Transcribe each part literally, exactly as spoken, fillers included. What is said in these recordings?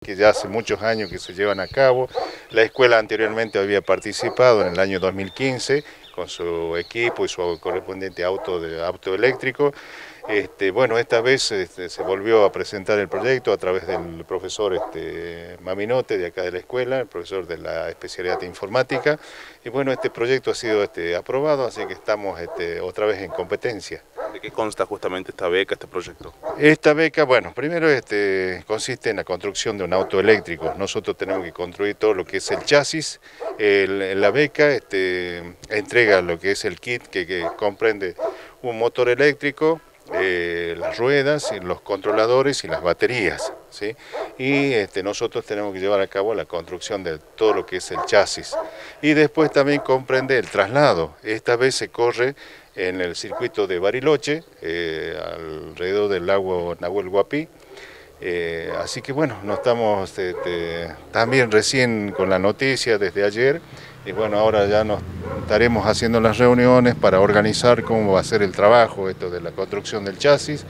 que ya hace muchos años que se llevan a cabo. La escuela anteriormente había participado en el año dos mil quince con su equipo y su correspondiente auto, de, auto eléctrico. Este, bueno, esta vez este, se volvió a presentar el proyecto a través del profesor este, Maminote de acá de la escuela, el profesor de la especialidad de informática, y bueno, este proyecto ha sido este, aprobado, así que estamos este, otra vez en competencia. ¿De qué consta justamente esta beca, este proyecto? Esta beca, bueno, primero este, consiste en la construcción de un auto eléctrico. Nosotros tenemos que construir todo lo que es el chasis. El, la beca este, entrega lo que es el kit que, que comprende un motor eléctrico, Eh, las ruedas, los controladores y las baterías, ¿sí? Y este, nosotros tenemos que llevar a cabo la construcción de todo lo que es el chasis. Y después también comprende el traslado. Esta vez se corre en el circuito de Bariloche, eh, alrededor del lago Nahuel Huapi. Eh, así que bueno, no estamos este, también recién con la noticia desde ayer, y bueno, ahora ya nos estaremos haciendo las reuniones para organizar cómo va a ser el trabajo, esto de la construcción del chasis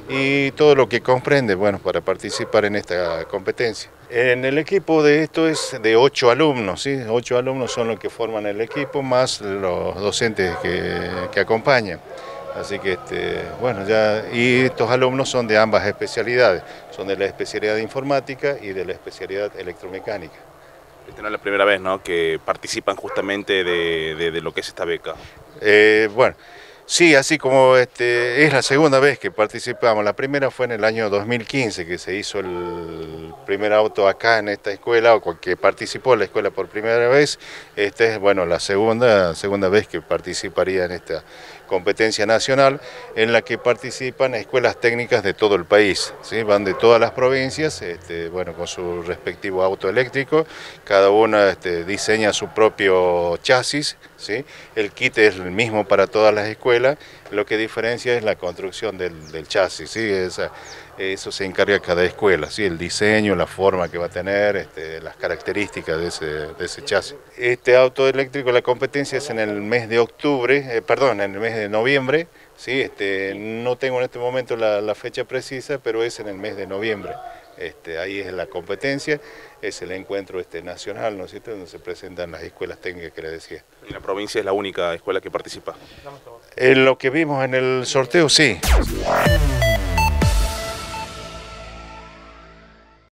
y todo lo que comprende, bueno, para participar en esta competencia. En el equipo de esto es de ocho alumnos, ¿sí? Ocho alumnos son los que forman el equipo, más los docentes que, que acompañan. Así que, este, bueno, ya, y estos alumnos son de ambas especialidades, son de la especialidad de informática y de la especialidad electromecánica. Esta no es la primera vez, ¿no?, que participan justamente de, de, de lo que es esta beca. Eh, bueno, sí, así como este, es la segunda vez que participamos. La primera fue en el año dos mil quince, que se hizo el primer auto acá en esta escuela, o que participó la escuela por primera vez. Esta es, bueno, la segunda, segunda vez que participaría en esta competencia nacional, en la que participan escuelas técnicas de todo el país, ¿sí? Van de todas las provincias, este, bueno, con su respectivo auto eléctrico, cada una este, diseña su propio chasis, ¿sí? El kit es el mismo para todas las escuelas, lo que diferencia es la construcción del, del chasis, ¿sí? Esa, eso se encarga cada escuela, ¿sí? El diseño, la forma que va a tener, este, las características de ese, de ese chasis. Este auto eléctrico, la competencia es en el mes de octubre, eh, perdón, en el mes de noviembre, ¿sí? Este, no tengo en este momento la, la fecha precisa, pero es en el mes de noviembre. Este, ahí es la competencia, es el encuentro este, nacional, ¿no es cierto?, donde se presentan las escuelas técnicas que le decía. ¿Y la provincia es la única escuela que participa? En lo que vimos en el sorteo, sí.